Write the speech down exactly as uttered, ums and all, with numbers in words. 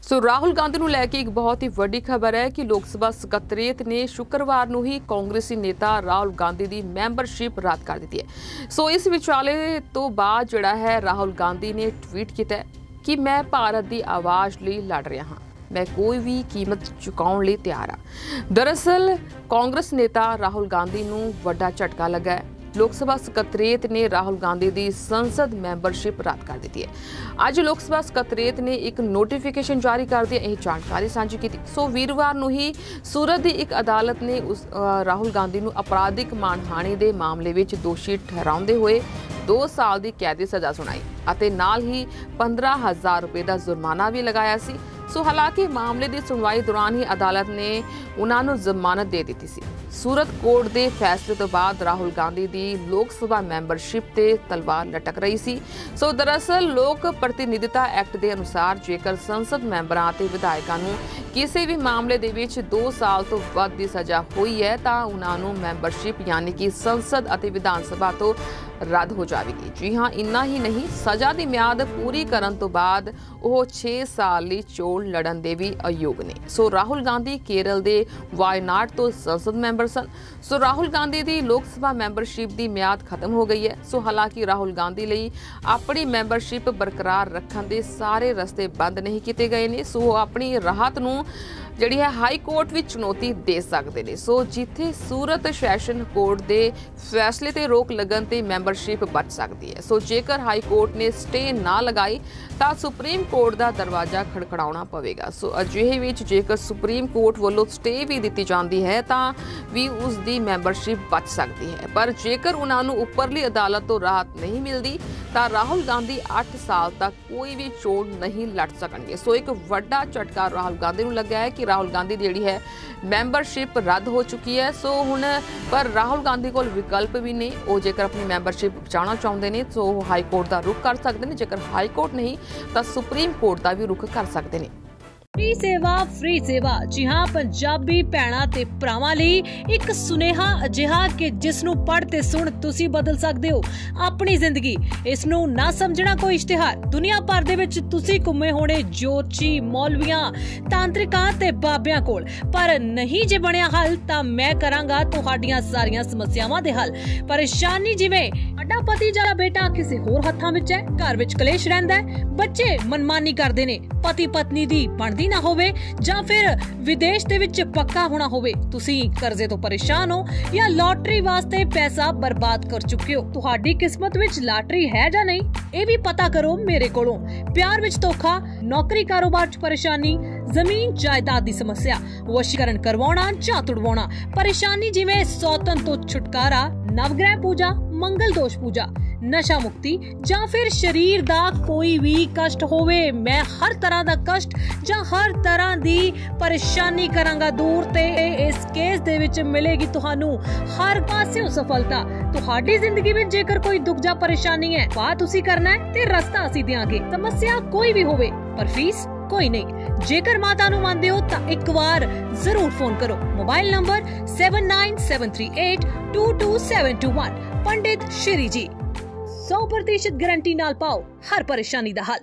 ਸੋ ਰਾਹੁਲ ਗਾਂਧੀ ਨੂੰ ਲੈ ਕੇ ਇੱਕ ਬਹੁਤ ਹੀ ਵੱਡੀ ਖਬਰ ਹੈ ਕਿ ਲੋਕ ਸਭਾ ਸਕੱਤਰੇਤ ਨੇ ਸ਼ੁੱਕਰਵਾਰ ਨੂੰ ਹੀ ਕਾਂਗਰਸੀ ਨੇਤਾ ਰਾਹੁਲ ਗਾਂਧੀ ਦੀ ਮੈਂਬਰਸ਼ਿਪ ਰੱਦ ਕਰ ਦਿੱਤੀ ਹੈ। ਸੋ ਇਸ ਵਿਚਾਲੇ ਤੋਂ ਬਾਅਦ ਜਿਹੜਾ ਹੈ ਰਾਹੁਲ ਗਾਂਧੀ ਨੇ ਟਵੀਟ ਕੀਤਾ ਕਿ मैं भारत की आवाज़ लिए लड़ रहा हाँ, मैं कोई भी कीमत चुकाने लिए तैयार हाँ। दरअसल कांग्रेस नेता राहुल गांधी नूं वड्डा झटका लगा है। लोक सभा सकत्रेत ने राहुल गांधी की संसद मैंबरशिप रद्द कर दी है। अज लोक सभा सकत्रेत ने एक नोटिफिकेशन जारी कर दिया, यह जानकारी साझी की। सो वीरवार नूं ही सूरत की एक अदालत ने उस राहुल गांधी नूं अपराधिक मानहानि के मामले में दोषी ठहराउंदे हुए दो साल की कैद की सज़ा सुनाई और नाल ही पंद्रह हज़ार रुपए का जुर्माना भी लगाया सी। सो हालांकि मामले की सुनवाई दौरान ही अदालत ने उन्होंने जमानत दे दी थी। सूरत कोर्ट के फैसले तो बाद राहुल गांधी की लोक सभा मैंबरशिप ते तलवार लटक रही सी। सो दरअसल लोक प्रतिनिधिता एक्ट के अनुसार जेकर संसद मैंबरां ते विधायकां नूं किसी भी मामले दे विच दो साल तो वध दी सज़ा हुई है तां उन्हां नूं मैंबरशिप यानी कि संसद अते विधान सभा तो रद्द हो जाएगी। जी हाँ, इन्ना ही नहीं, सज़ा की म्याद पूरी करन तो बाद वह छे साल की चोण लड़न दे भी अयोग ने। सो राहुल गांधी केरल के वायनाड तो संसद मैंबर सन। सो राहुल गांधी की लोक सभा मैंबरशिप की म्याद खत्म हो गई है। सो हालांकि राहुल गांधी लई अपनी मैंबरशिप बरकरार रखने के सारे रस्ते बंद नहीं किए गए ने। सो अपनी राहत नूं जिहड़ी है हाई कोर्ट भी चुनौती दे सकते हैं। सो जिथे सूरत सैशन कोर्ट के फैसले ते रोक लगन ते मैंबरशिप बच सकती है। सो जेकर हाई कोर्ट ने स्टे ना लगाई तो सुप्रीम कोर्ट का दरवाजा खड़खड़ाना पवेगा। सो अजिहे विच जेकर सुप्रीम कोर्ट वालों स्टे भी दी जाती है तो भी उसकी मैंबरशिप बच सकती है। पर जेकर उन्होंने उपरली अदालत तो राहत नहीं मिलती तो राहुल गांधी अठ साल तक कोई भी चोण नहीं लड़ सकेंगे। सो एक वड्डा झटका राहुल गांधी को लगा है कि राहुल गांधी जी है मैंबरशिप रद्द हो चुकी है। सो हुण पर राहुल गांधी को विकल्प भी नहीं, वो जेकर अपनी मैंबरशिप बचाना चाहते हैं तो हाई कोर्ट का रुख कर सकते हैं, जेकर हाई कोर्ट नहीं तो सुप्रीम कोर्ट का भी रुख कर सकते हैं। फ्री सेवा फ्री सेवा जी हाँ, पंजाबी भैणां ते भरावां लई एक सुनेहा अजिहा कि जिस नूं पढ़ ते सुण तुसीं बदल सकदे हो अपनी जिंदगी। इस नूं ना समझना कोई इश्तिहार। दुनिया भर दे विच तुसीं घुमे होणे जोतशी, मौलवियां, तांत्रिकां ते बाबियां कोल, पर नहीं जे बणिया हल तां मैं करांगा तुहाडीਆਂ सारियां समस्यावां दे हल। परेशानी जिवें साडा पति जां बेटा किसी होर हत्थां विच है, घर विच कलेश रहिंदा है, बच्चे मनमानी करदे ने, पति पत्नी दी बनदी ना होवे जां फिर विदेश दे विच पक्का होना होवे, तुसीं कर्जे तो परेशान हो या लॉटरी वास्ते पैसा बर्बाद कर चुके हो, तुहाडी किस्मत विच लॉटरी है जां नहीं ये भी पता करो मेरे कोलों। प्यार विच धोखा, नौकरी कारोबार च परेशानी, जमीन जायदाद दी समस्या, वशीकरण करवाउणा जां तुड़वाउणा, परेशानी जिवें सौतन तो छुटकारा, नवग्रह पूजा, मंगल दोष पूजा, नशा मुक्ति जां फिर शरीर दा कोई भी कष्ट होवे, मैं हर तरह दा कष्ट जां हर तरह दी परेशानी करांगा दूर ते इस केस दे विच मिलेगी तुहानू हर पासेओं सफलता। तुहाडी जिंदगी विच जेकर कोई दुख जां परेशानी है वा तुसी करना है ते रस्ता असीं देंगे। समस्या कोई भी होवे पर फीस कोई नहीं। जेकर माता नू मानदे हो तां एक बार जरूर फोन करो। Mobile number seven nine seven three eight two two seven two one. Pandit Shri ji सौ प्रतिशत गारंटी नाल पाओ हर परेशानी दा हल।